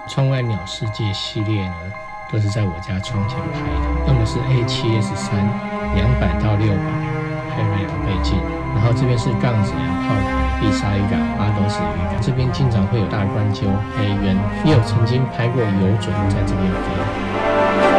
窗外鸟世界系列呢，都是在我家窗前拍的，用的是 A7S3 200到600，还有2倍镜。然后这边是杠子洋炮台、碧沙渔港、花斗子渔港，这边经常会有大冠鸠、黑鸢，也有曾经拍过游隼在这边飞。